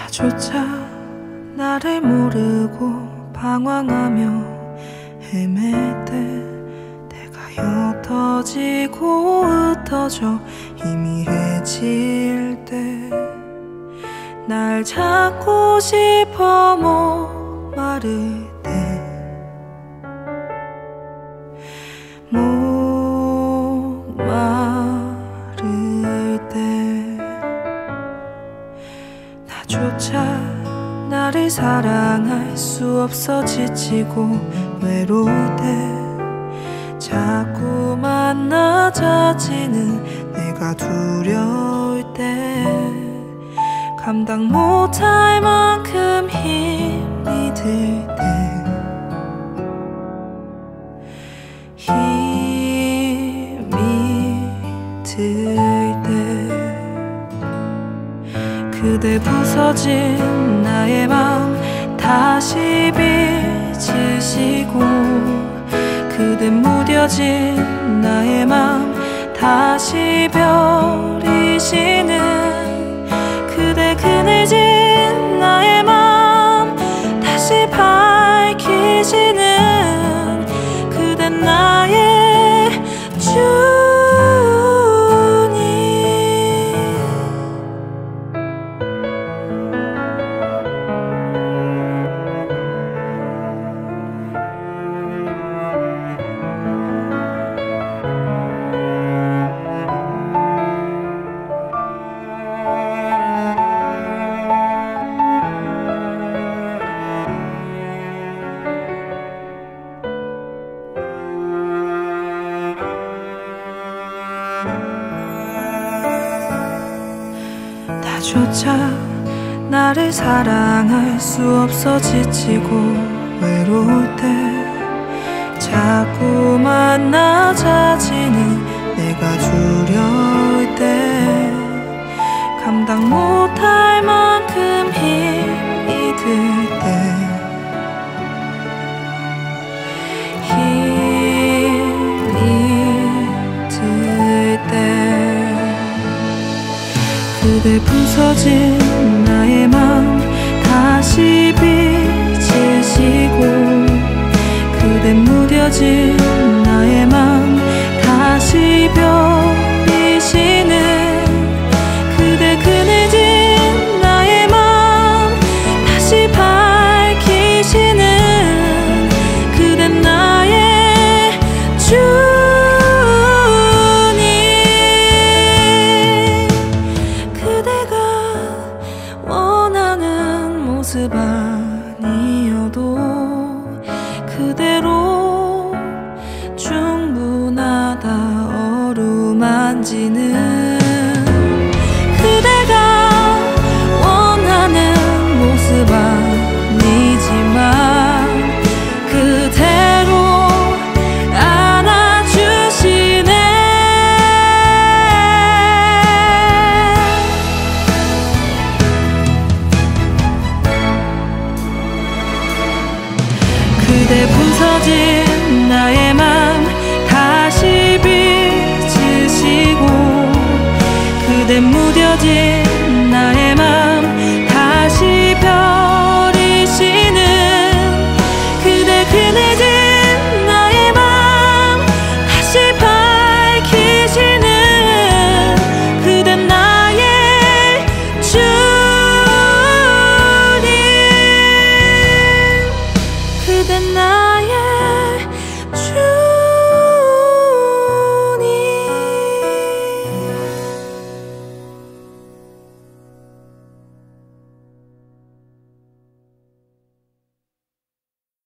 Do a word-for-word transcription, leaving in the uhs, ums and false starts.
나조차 나를 모르고 방황하며 헤맬 때 내가 옅어지고 흩어져 희미해질 때 날 찾고 싶어 목마를 때 목마를 때 나조차 나를 사랑할 수 없어 지치고 외로울 때 자꾸만 낮아지는 내가 두려울 때 감당 못할 만큼 힘이 들 때 힘이 들 때 그대 부서진 나의 맘 다시 비치시고 그대 무뎌진 나의 맘 다시 별이시는 그대 그늘진 나의 맘 다시 밝히시는 그댄 나의 주님. 나조차 나를 사랑할 수 없어 지치고 외로울 때 자꾸만 낮아지는 내가 두려울 때 감당 못할 만큼 힘이 들 때 힘이 들 때 그대 부서진 나의 맘 다시 비치시고 그대 무뎌진 나의 맘 다시 별이시는 그대 그늘진 나의 맘 다시 밝히시는 그댄 나의 주 모습 아니어도 그대로 충분하다 어루만지는 그대가 원하는 모습 아니지만 그대로 안아주시네. 그대 부서진 나의 맘 다시 비치시고 그대 무뎌진